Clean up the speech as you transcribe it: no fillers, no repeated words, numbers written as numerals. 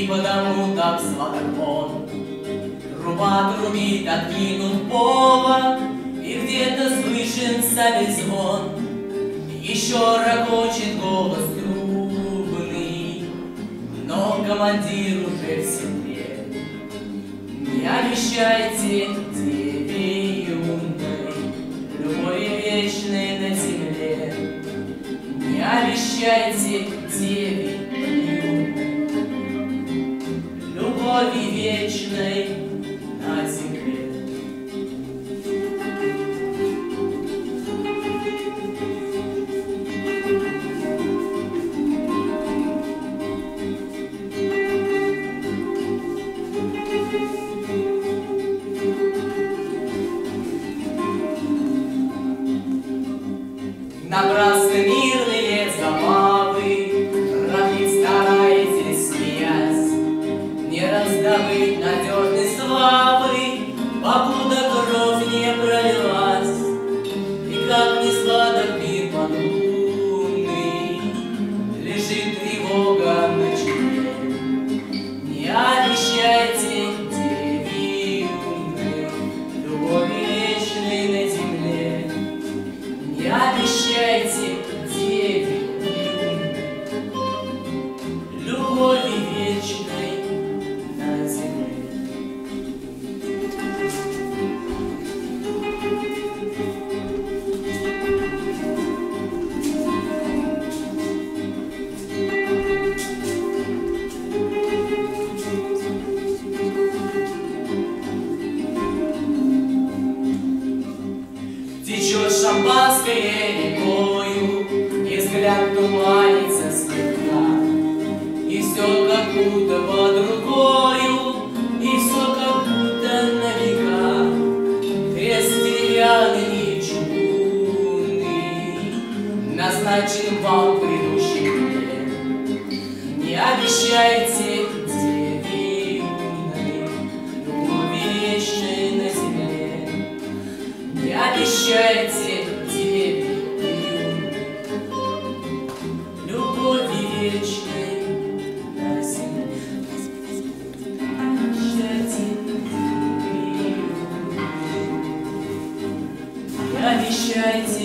И потому так сладок он. Труба трубит, откинут повод, и где-то слышен сабель звон. Еще ракочет голос трубный, но командир уже в седле. Не обещайте деве юной любови вечной на земле. Не обещайте деве юной любови вечной на земле. Напрасно мирные забавы тратить стараетесь, смеясь, не раздобыть надежной славы, покуда кровь не пролилась. И как не сладок мир подумный, лежит тревога на челе. Не обещайте деве юной любови вечной на земле. Не обещайте деве юной любови вечной на земле. Течет шампанское рекою, и взгляд туманится слегка, и все как будто под рукою, и все как будто на века. Крест деревянный и чугунный назначен вам грядущий день. Не обещайте деве юной любови вечной на земле. Не обещайте деве юной любови вечной на земле. Не обещайте